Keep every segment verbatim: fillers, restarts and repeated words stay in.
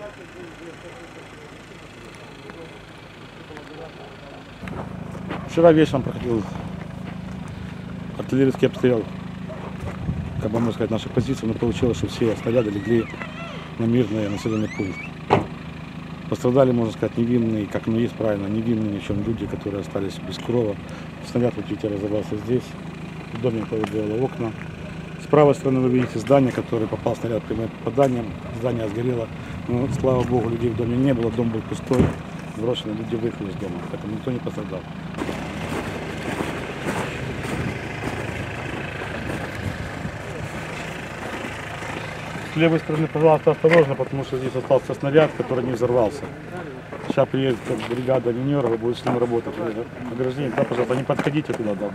Вчера вечером проходил артиллерийский обстрел, как бы можно сказать, наших позиций, но получилось, что все снаряды легли на мирный населенный пункт. Пострадали, можно сказать, невинные, как ну есть правильно, невинные ни в чем люди, которые остались без крова. Снаряд, вот видите, разорвался здесь, в доме повредило окна. С правой стороны вы видите здание, которое попал снаряд прямым попаданием, здание сгорело. Но, слава богу, людей в доме не было, дом был пустой, брошенные люди выехали из дома, поэтому никто не пострадал. С левой стороны, пожалуйста, осторожно, потому что здесь остался снаряд, который не взорвался. Сейчас приедет бригада минеров и будет с ним работать. Ограждение, да, пожалуйста, не подходите туда, да.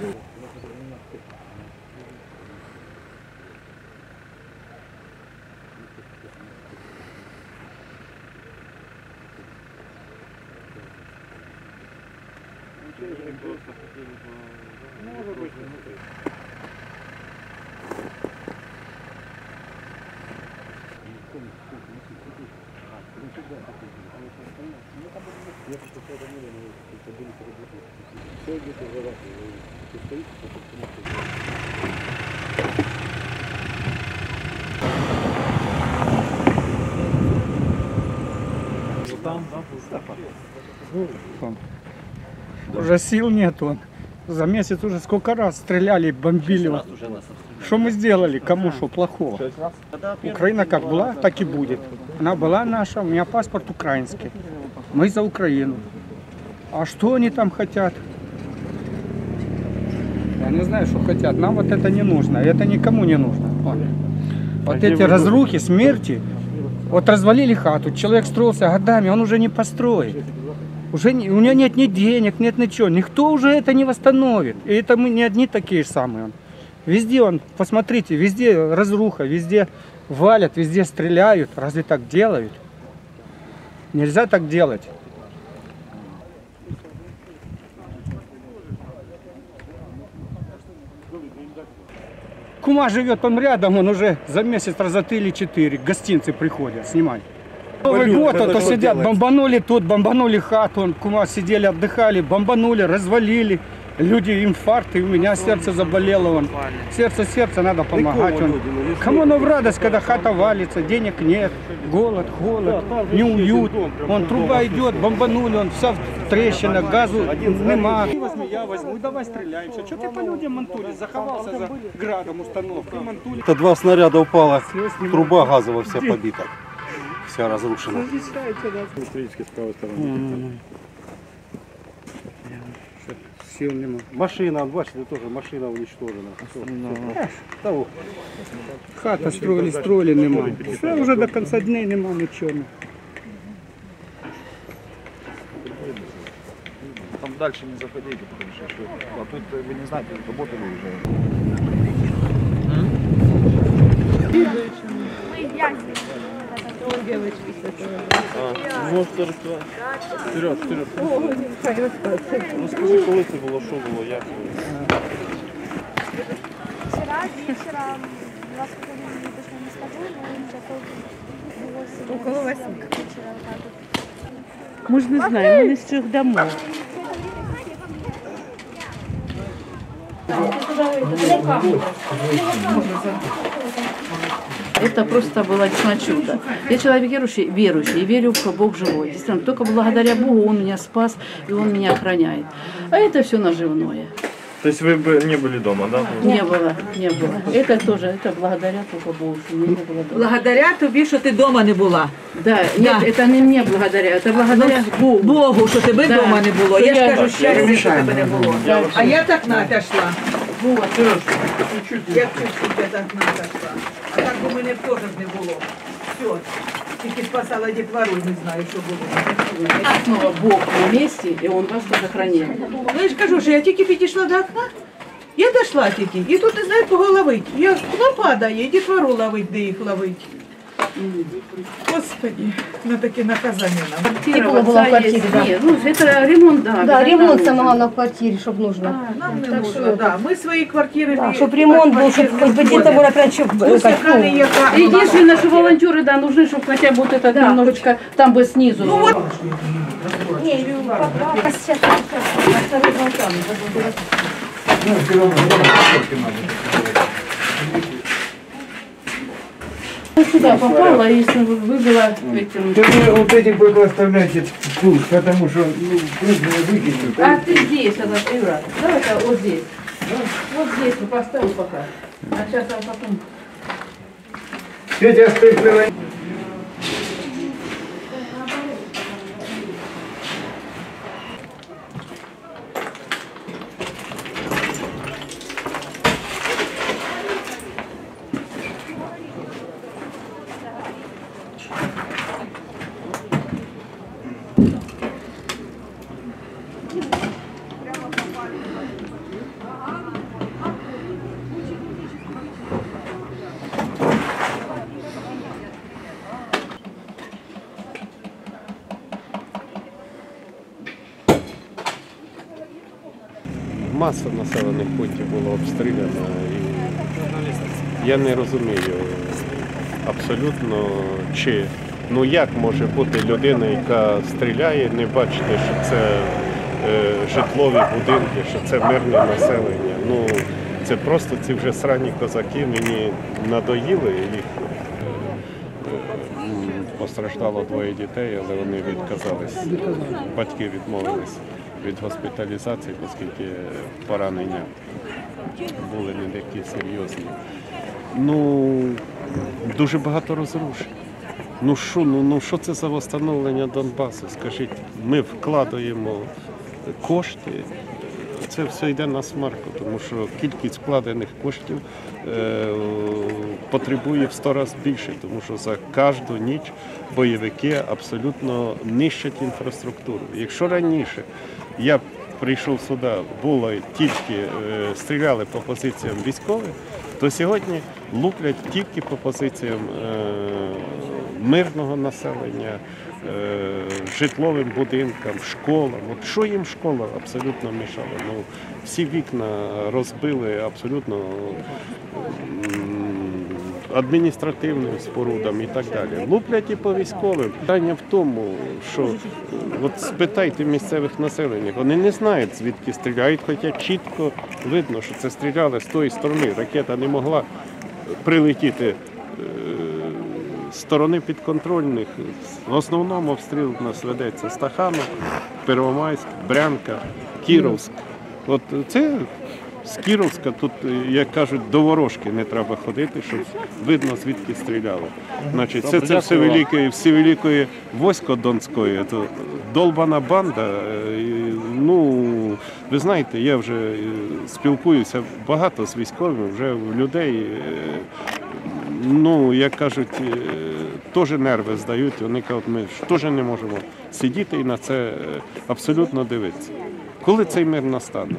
Может быть, уже сил нет он. За месяц уже сколько раз стреляли, бомбили. Что мы сделали? Кому что плохого? Украина как была, так и будет. Она была наша, у меня паспорт украинский. Мы за Украину. А что они там хотят? Я не знаю, что хотят. Нам вот это не нужно. Это никому не нужно. Вот, вот эти разрухи, смерти. Вот развалили хату. Человек строился годами, он уже не построит. Уже не, у него нет ни денег, нет ничего. Никто уже это не восстановит. И это мы не одни такие же самые. Везде он, посмотрите, везде разруха, везде валят, везде стреляют. Разве так делают? Нельзя так делать. Кума живет он рядом, он уже за месяц раза три или четыре гостинцы приходят снимать. Новый год, а то сидят, бомбанули тут, бомбанули хату, он, кума сидели, отдыхали, бомбанули, развалили. Люди инфаркт, и у меня сердце заболело. Он. Сердце, сердце, надо помогать. Он. Кому оно в радость, когда хата валится, денег нет, голод, холод, неуют. Он труба идет, бомбанули, он вся в трещинах, газу нема. Я возьму, давай стреляемся. Что ты по людям мантули? Заховался за градом установки. Это два снаряда упало, труба газовая вся побита, вся разрушена. Машина, бачите, тоже машина уничтожена. No. Хата строили, строили, нема. Все, уже до конца дней нема ничего. Там дальше не заходите, потому что а тут вы не знаете, работали уже. Может рассказать. Вперед, вперед. Розкажи, коли це було, що було, як було? Вчера вечером, два с половиной, точно не скажу, но часов около восьми вечера. Мы же не знаем, мы из трех домов. Это просто было действительно чудо. Я человек верующий, верующий, и верю, что Бог живой. Действительно, только благодаря Богу Он меня спас, и Он меня охраняет. А это все наживное. То есть вы бы не были дома, да? Не было, не было. Это тоже, это благодаря только Богу, что мне не было дома. Благодаря тобі, що ти дома не була. Да, нет, это не мне благодаря, это благодаря Богу. Богу, що тебе Да. дома не було. Я ж Я- кажу, щастя, що тебе не було. Я А я так натошла. Вот. Я чуть-чуть я так натошла. А так би мене теж не було. Все. Тільки спасала дітвору, не знаю, що було. Снова Бог на месте, и Он вас тоже хранит. Ну я ж кажу, що я тільки підійшла до окна. Я дійшла тільки. І тут, не знаю, кого ловить. Я, ну падає, і дітвору ловить, де їх ловить. Господи, на таке наказання нам. Квартира Тепло в было в отца квартире, есть. да. Нет, ну это ремонт, да. Да, обязательно ремонт нужен. самого на квартире, чтобы нужно. Нам не Так нужно, що- да. Ми свої квартири... Да, не- чтобы ремонт был, чтобы хоть бы где-то было опять, чтобы Пусть яка не яка. Единственное, что волонтеры, да, нужны, чтобы хотя бы вот этот Да. немножечко там бы снизу. Ну вот. Не, сейчас, сейчас, сейчас. Сюда попала и выбила этим. Да вы вот этих только оставляйте тут, потому что ну, крупные выкинут. А ты здесь, она, Ира, давай-ка вот здесь. Вот здесь мы поставим пока. А сейчас я потом... Тетя стыплила. Маса населених пунктів було обстріляно. І я не розумію абсолютно, чи ну як може бути людина, яка стріляє, не бачити, що це е, житлові будинки, що це мирне населення. Ну це просто ці вже срані козаки мені надоїли. Їх м, постраждало двоє дітей, але вони відказались. Батьки відмовились від госпіталізації, оскільки поранення були не такі серйозні. Ну, дуже багато розрушень. Ну що, ну, ну що це за встановлення Донбасу? Скажіть, ми вкладаємо кошти, це все йде на смарку, тому що кількість вкладених коштів е, потребує в сто разів більше, тому що за кожну ніч бойовики абсолютно нищать інфраструктуру. Якщо раніше я прийшов сюди, було тільки е, стріляли по позиціям військових, то сьогодні луплять тільки по позиціям е, мирного населення, е, житловим будинкам, школам. От що їм школа абсолютно мішала? Ну, всі вікна розбили абсолютно м, адміністративним спорудам і так далі. Луплять і по військовим. Питання в тому, що от спитайте місцевих населення, вони не знають, звідки стріляють, хоча чітко видно, що це стріляли з тої сторони. Ракета не могла прилетіти е, з сторони підконтрольних. В основному обстріл у нас ведеться Стаханов, Первомайськ, Брянка, Кіровськ. От це з Кіровська тут, як кажуть, до ворожки не треба ходити, щоб видно, звідки стріляли. Значить, це, це все великої, все великої військо Донської, то долбана банда. е, Ну, ви знаєте, я вже е, спілкуюся багато з військовими, вже в людей, е, ну, як кажуть, е, теж нерви здають. Вони кажуть, ми ж теж не можемо сидіти і на це е, абсолютно дивитися. Коли цей мир настане?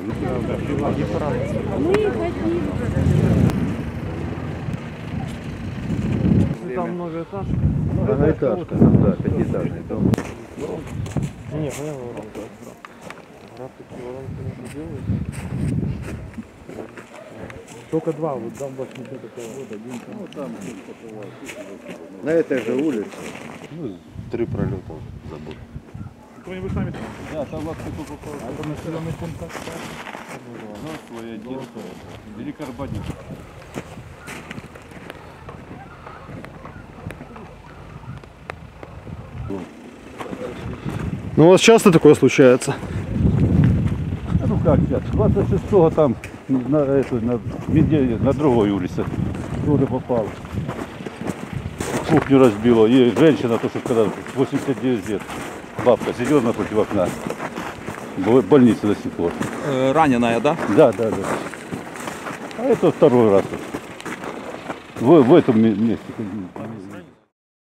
Там многоэтаж. Многоэтажка, да, пятиэтажный дом. Не, я говорю, да. Граф такие воронки не делают. Только два, вот там больше не такого года. Один там. Ну, там На этой же улице. Ну, три пролета забыл. Вы сами там? Да, там вас кто попал. Это населенный пункт. Ну, свой один. Великорбанник. Ну, у вас часто такое случается? Ну как сейчас? двадцать шестого там на, эту, на, везде, на другой улице тоже попал. Кухню разбило. И женщина, то, что когда восемьдесят девять лет, бабка сидела напротив окна. В больнице до сих пор. Э, раненая, да? Да, да, да. А это второй раз. В, в этом месте.